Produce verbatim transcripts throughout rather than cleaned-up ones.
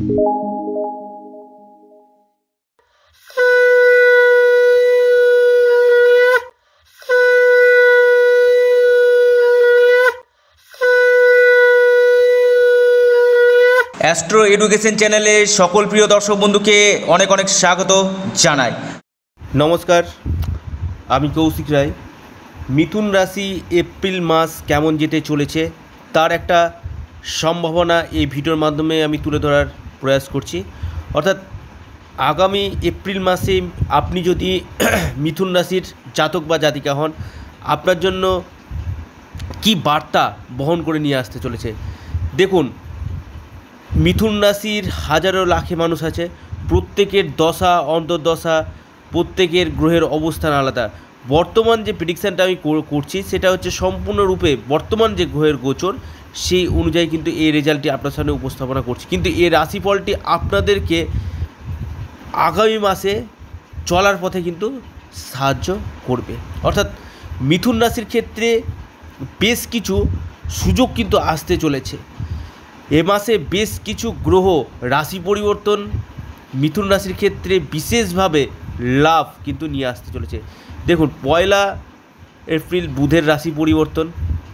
Astro education চ্যানেলে সকল প্রিয় দর্শক বন্ধুকে অনেক অনেক স্বাগত জানাই। নমস্কার, আমি কৌশিক রায়। মিথুন রাশি এপ্রিল মাস কেমন যেতে চলেছে তার একটা সম্ভাবনা এই ভিডিওর মাধ্যমে আমি তুলে ধরার প্রয়াস করছি। অর্থাৎ আগামী এপ্রিল মাসে আপনি যদি মিথুন রাশির জাতক বা জাতিকা হন, আপনার জন্য কি বার্তা বহন করে নিয়ে আসতে চলেছে। দেখুন, মিথুন রাশির হাজারো লাখে মানুষ আছে, প্রত্যেকের দশা অন্তর্দশা, প্রত্যেকের গ্রহের অবস্থান আলাদা। বর্তমান যে প্রেডিকশানটা আমি করছি সেটা হচ্ছে সম্পূর্ণরূপে বর্তমান যে গ্রহের গোচর সেই অনুযায়ী কিন্তু এই রেজাল্টটি আপনার সামনে উপস্থাপনা করছি। কিন্তু এই রাশিফলটি আপনাদেরকে আগামী মাসে চলার পথে কিন্তু সাহায্য করবে। অর্থাৎ মিথুন রাশির ক্ষেত্রে বেশ কিছু সুযোগ কিন্তু আসতে চলেছে। এ মাসে বেশ কিছু গ্রহ রাশি পরিবর্তন মিথুন রাশির ক্ষেত্রে বিশেষভাবে লাভ কিন্তু নিয়ে আসতে চলেছে। দেখুন, পয়লা এপ্রিল বুধের রাশি পরিবর্তন,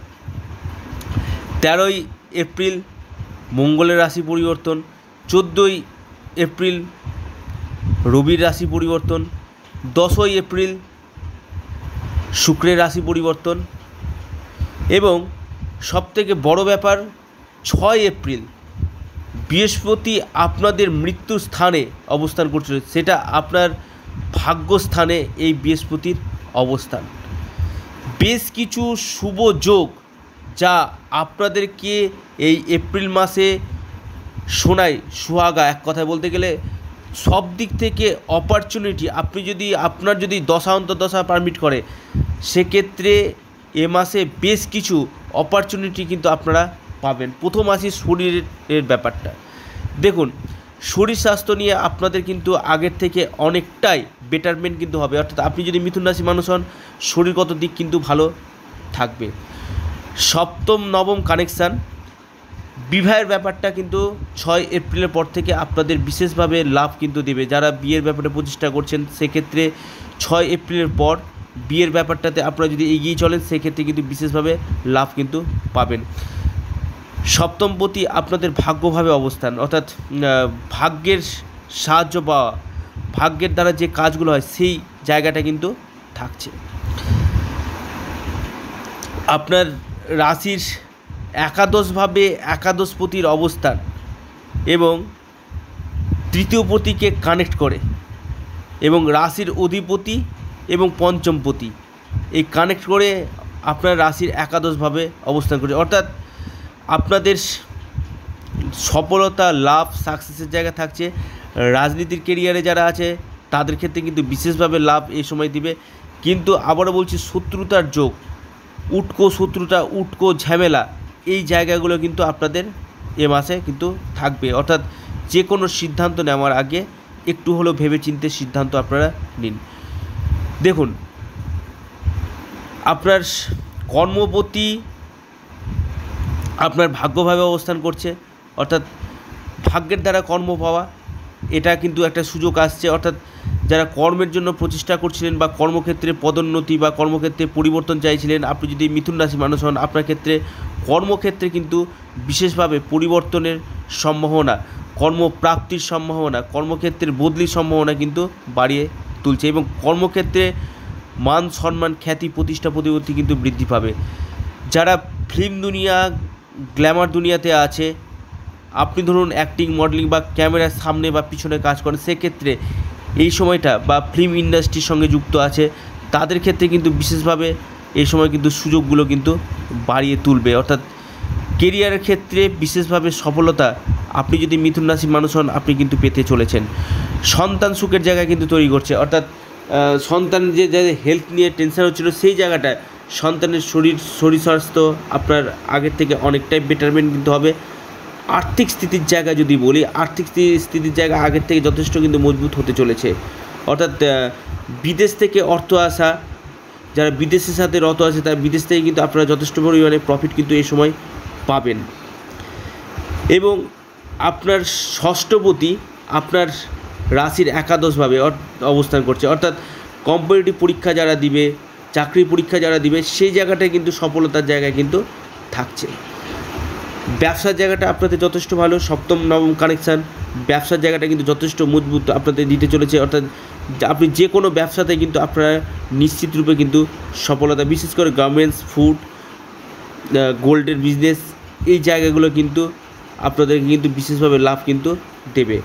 তেরোই এপ্রিল মঙ্গলের রাশি পরিবর্তন, চোদ্দোই এপ্রিল রবির রাশি পরিবর্তন, দশই এপ্রিল শুক্রের রাশি পরিবর্তন এবং সবথেকে বড় ব্যাপার ছয় এপ্রিল বৃহস্পতি আপনাদের মৃত্যু স্থানে অবস্থান করছিল, সেটা আপনার ভাগ্যস্থানে এই বৃহস্পতির অবস্থান। বেশ কিছু শুভ যোগ যা আপনাদেরকে এই এপ্রিল মাসে শোনায় সুহাগা। এক কথায় বলতে গেলে সব দিক থেকে অপরচুনিটি, আপনি যদি আপনার যদি দশা অন্তর্দশা পারমিট করে সেক্ষেত্রে এ মাসে বেশ কিছু অপরচুনিটি কিন্তু আপনারা পাবেন। প্রথম আসি শরীরের ব্যাপারটা। দেখুন, শরীর স্বাস্থ্য নিয়ে আপনাদের কিন্তু আগের থেকে অনেকটাই বেটারমেন্ট কিন্তু হবে। অর্থাৎ আপনি যদি মিথুন রাশি মানুষ হন, শরীরগত দিক কিন্তু ভালো থাকবে। সপ্তম নবম কানেকশান, বিবাহের ব্যাপারটা কিন্তু ছয় এপ্রিলের পর থেকে আপনাদের বিশেষভাবে লাভ কিন্তু দেবে। যারা বিয়ের ব্যাপারে প্রচেষ্টা করছেন সেক্ষেত্রে ছয় এপ্রিলের পর বিয়ের ব্যাপারটাতে আপনারা যদি এগিয়ে চলেন সেক্ষেত্রে কিন্তু বিশেষভাবে লাভ কিন্তু পাবেন। সপ্তমপতি আপনাদের ভাগ্যভাবে অবস্থান, অর্থাৎ ভাগ্যের সাহায্য পাওয়া, ভাগ্যের দ্বারা যে কাজগুলো হয় সেই জায়গাটা কিন্তু থাকছে। আপনার রাশির একাদশভাবে একাদশপতির অবস্থান এবং তৃতীয়পতিকে কানেক্ট করে এবং রাশির অধিপতি এবং পঞ্চমপতি এই কানেক্ট করে আপনার রাশির একাদশভাবে অবস্থান করে। অর্থাৎ আপনাদের সফলতা লাভ সাকসেসের জায়গা থাকছে। রাজনীতির কেরিয়ারে যারা আছে তাদের ক্ষেত্রে কিন্তু বিশেষভাবে লাভ এই সময় দিবে। কিন্তু আবারও বলছি, শত্রুতার যোগ, উটকো শত্রুতা, উটকো ঝামেলা, এই জায়গাগুলো কিন্তু আপনাদের এ মাসে কিন্তু থাকবে। অর্থাৎ যে কোনো সিদ্ধান্ত নেওয়ার আগে একটু হলেও ভেবেচিন্তে সিদ্ধান্ত আপনারা নিন। দেখুন, আপনার কর্মপতি আপনার ভাগ্যভাবে অবস্থান করছে, অর্থাৎ ভাগ্যের দ্বারা কর্ম পাওয়া, এটা কিন্তু একটা সুযোগ আসছে। অর্থাৎ যারা কর্মের জন্য প্রচেষ্টা করছিলেন বা কর্মক্ষেত্রে পদোন্নতি বা কর্মক্ষেত্রে পরিবর্তন চাইছিলেন, আপনি যদি মিথুন রাশি মানুষ হন, আপনার ক্ষেত্রে কর্মক্ষেত্রে কিন্তু বিশেষভাবে পরিবর্তনের সম্ভাবনা, কর্মপ্রাপ্তির সম্ভাবনা, কর্মক্ষেত্রের বদলির সম্ভাবনা কিন্তু বাড়িয়ে তুলছে এবং কর্মক্ষেত্রে মান সম্মান খ্যাতি প্রতিষ্ঠা প্রতিপত্তি কিন্তু বৃদ্ধি পাবে। যারা ফিল্ম দুনিয়া গ্ল্যামার দুনিয়াতে আছে, আপনি ধরুন অ্যাক্টিং মডেলিং বা ক্যামেরার সামনে বা পিছনে কাজ করেন, সেক্ষেত্রে এই সময়টা বা ফিল্ম ইন্ডাস্ট্রির সঙ্গে যুক্ত আছে তাদের ক্ষেত্রে কিন্তু বিশেষভাবে এই সময় কিন্তু সুযোগগুলো কিন্তু বাড়িয়ে তুলবে। অর্থাৎ কেরিয়ারের ক্ষেত্রে বিশেষভাবে সফলতা আপনি যদি মিথুন রাশির মানুষ হন আপনি কিন্তু পেতে চলেছেন। সন্তান সুখের জায়গা কিন্তু তৈরি করছে। অর্থাৎ সন্তান যে যাদের হেলথ নিয়ে টেনশন হচ্ছিলো সেই জায়গাটায় সন্তানের শরীর শরীর স্বাস্থ্য আপনার আগের থেকে অনেকটাই বেটারমেন্ট কিন্তু হবে। আর্থিক স্থিতির জায়গা যদি বলি, আর্থিক স্থিতির জায়গা আগের থেকে যথেষ্ট কিন্তু মজবুত হতে চলেছে। অর্থাৎ বিদেশ থেকে অর্থ আসা, যারা বিদেশের সাথে রত আছে তার বিদেশ থেকে কিন্তু আপনারা যথেষ্ট পরিমাণে প্রফিট কিন্তু এই সময় পাবেন। এবং আপনার ষষ্ঠপতি আপনার রাশির একাদশভাবে অবস্থান করছে, অর্থাৎ কম্পিটিটিভ পরীক্ষা যারা দিবে, চাকরির পরীক্ষা যারা দিবে, সেই জায়গাটায় কিন্তু সফলতার জায়গায় কিন্তু থাকছে। ব্যবসার জায়গাটা আপনাদের যথেষ্ট ভালো, সপ্তম নবম কানেকশান, ব্যবসার জায়গাটা কিন্তু যথেষ্ট মজবুত আপনাদের দিতে চলেছে, অর্থাৎ আপনি যে কোনো ব্যবসাতে কিন্তু আপনারা নিশ্চিত রূপে কিন্তু সফলতা, বিশেষ করে গার্মেন্টস, ফুড, গোল্ডের বিজনেস, এই জায়গাগুলো কিন্তু আপনাদেরকে কিন্তু বিশেষভাবে লাভ কিন্তু দেবে।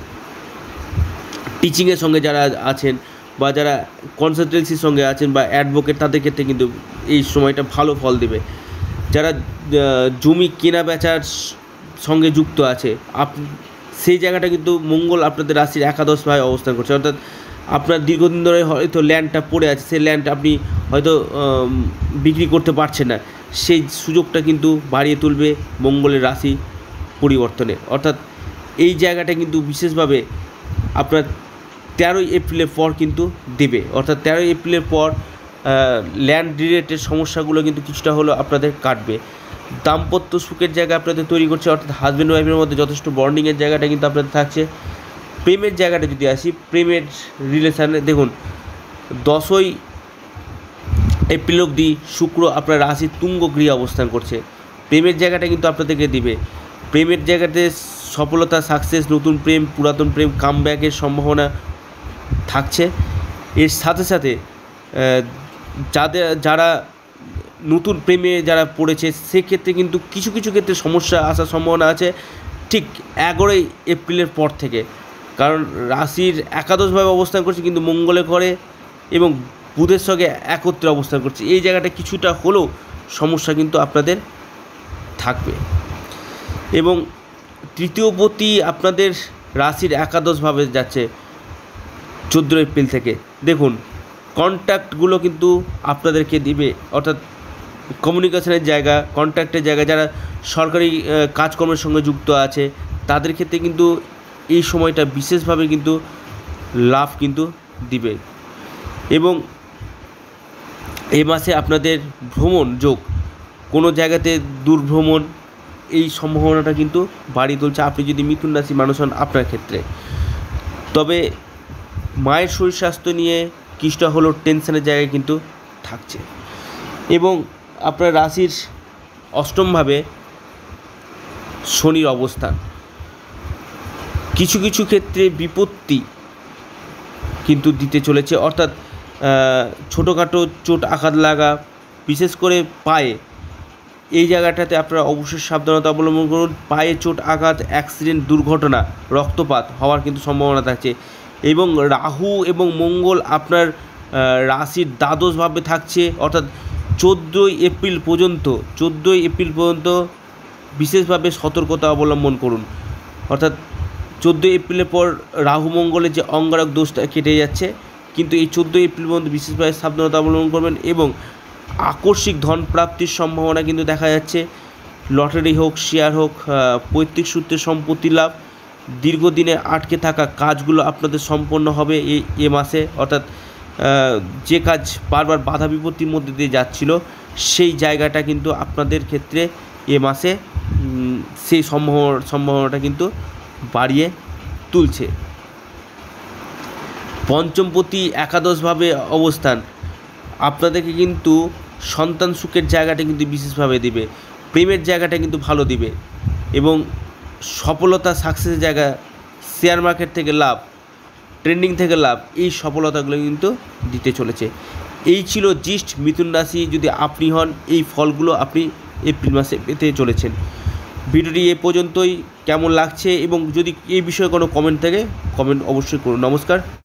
টিচিংয়ের সঙ্গে যারা আছেন বা যারা কনসালটেন্সির সঙ্গে আছেন বা অ্যাডভোকেট, তাদের ক্ষেত্রে কিন্তু এই সময়টা ভালো ফল দেবে। যারা জমি কেনা বেচার সঙ্গে যুক্ত আছে, আপ সেই জায়গাটা কিন্তু মঙ্গল আপনাদের রাশির একাদশভাবে অবস্থান করছে, অর্থাৎ আপনার দীর্ঘদিন ধরে হয়তো ল্যান্ডটা পড়ে আছে, সেই ল্যান্ড আপনি হয়তো বিক্রি করতে পারছেন না, সেই সুযোগটা কিন্তু বাড়িয়ে তুলবে মঙ্গলের রাশি পরিবর্তনে, অর্থাৎ এই জায়গাটা কিন্তু বিশেষভাবে আপনার তেরোই এপ্রিলের পর কিন্তু দেবে, অর্থাৎ তেরোই এপ্রিলের পর ল্যান্ড রিলেটেড সমস্যাগুলো কিন্তু কিছুটা হলেও আপনাদের কাটবে। দাম্পত্য সুখের জায়গা আপনাদের তৈরি করছে, অর্থাৎ হাজব্যান্ড ওয়াইফের মধ্যে যথেষ্ট বন্ডিংয়ের জায়গাটা কিন্তু আপনাদের থাকছে। প্রেমের জায়গাটা যদি আসি, প্রেমের রিলেশানে দেখুন দশই এপ্রিল অবধি শুক্র আপনার রাশির তুঙ্গ গৃহে অবস্থান করছে, প্রেমের জায়গাটা কিন্তু আপনাদেরকে দিবে। প্রেমের জায়গাতে সফলতা, সাকসেস, নতুন প্রেম, পুরাতন প্রেম, কামব্যাকের সম্ভাবনা থাকছে। এর সাথে সাথে যাদের যারা নতুন প্রেমে যারা পড়েছে, সেক্ষেত্রে কিন্তু কিছু কিছু ক্ষেত্রে সমস্যা আসার সম্ভাবনা আছে ঠিক এগারোই এপ্রিলের পর থেকে, কারণ রাশির একাদশভাবে অবস্থান করছে কিন্তু মঙ্গলে ঘরে এবং বুধের সঙ্গে একত্রে অবস্থান করছে, এই জায়গাটা কিছুটা হলেও সমস্যা কিন্তু আপনাদের থাকবে। এবং তৃতীয়পতি আপনাদের রাশির একাদশভাবে যাচ্ছে চোদ্দোই এপ্রিল থেকে। দেখুন কন্ট্যাক্টগুলো কিন্তু আপনাদেরকে দিবে, অর্থাৎ কমিউনিকেশনের জায়গা, কন্ট্যাক্টের জায়গা, যারা সরকারি কাজকর্মের সঙ্গে যুক্ত আছে তাদের ক্ষেত্রে কিন্তু এই সময়টা বিশেষভাবে কিন্তু লাভ কিন্তু দিবে। এবং এই মাসে আপনাদের ভ্রমণ যোগ, কোনো জায়গাতে দূর ভ্রমণ, এই সম্ভাবনাটা কিন্তু বাড়িয়ে তুলছে আপনি যদি মিথুন রাশি মানুষ হন আপনার ক্ষেত্রে। তবে মায়ের শরীর স্বাস্থ্য নিয়ে কিছুটা হলেও টেনশনের জায়গায় কিন্তু থাকছে। এবং আপনার রাশির অষ্টমভাবে শনির অবস্থান কিছু কিছু ক্ষেত্রে বিপত্তি কিন্তু দিতে চলেছে, অর্থাৎ ছোটোখাটো চোট আঘাত লাগা, বিশেষ করে পায়ে, এই জায়গাটাতে আপনারা অবশ্যই সাবধানতা অবলম্বন করুন। পায়ে চোট আঘাত, অ্যাক্সিডেন্ট, দুর্ঘটনা, রক্তপাত হওয়ার কিন্তু সম্ভাবনা থাকছে। এবং রাহু এবং মঙ্গল আপনার রাশির দ্বাদশভাবে থাকছে, অর্থাৎ চোদ্দোই এপ্রিল পর্যন্ত চোদ্দোই এপ্রিল পর্যন্ত বিশেষভাবে সতর্কতা অবলম্বন করুন, অর্থাৎ চোদ্দোই এপ্রিলের পর রাহু মঙ্গলের যে অঙ্গারক দোষটা কেটে যাচ্ছে, কিন্তু এই চোদ্দোই এপ্রিল পর্যন্ত বিশেষভাবে সাবধানতা অবলম্বন করবেন। এবং আকস্মিক ধন প্রাপ্তির সম্ভাবনা কিন্তু দেখা যাচ্ছে, লটারি হোক, শেয়ার হোক, পৈতৃক সূত্রে সম্পত্তি লাভ, দীর্ঘদিনে আটকে থাকা কাজগুলো আপনাদের সম্পন্ন হবে এই এ মাসে, অর্থাৎ যে কাজ বারবার বাধা বিপত্তির মধ্যে দিয়ে যাচ্ছিল সেই জায়গাটা কিন্তু আপনাদের ক্ষেত্রে এ মাসে সেই সম্ভাবনা সম্ভাবনাটা কিন্তু বাড়িয়ে তুলছে। পঞ্চমপতি একাদশভাবে অবস্থান আপনাদেরকে কিন্তু সন্তান সুখের জায়গাটা কিন্তু বিশেষভাবে দিবে, প্রেমের জায়গাটা কিন্তু ভালো দিবে এবং সফলতা, সাকসেসের জায়গা, শেয়ার মার্কেট থেকে লাভ, ট্রেন্ডিং থেকে লাভ, এই সফলতাগুলো কিন্তু দিতে চলেছে। এই ছিল জিস্ট মিথুন রাশি যদি আপনি হন, এই ফলগুলো আপনি এপ্রিল মাসে পেতে চলেছেন। ভিডিওটি এ পর্যন্তই, কেমন লাগছে এবং যদি এই বিষয়ে কোনো কমেন্ট থাকে কমেন্ট অবশ্যই করুন। নমস্কার।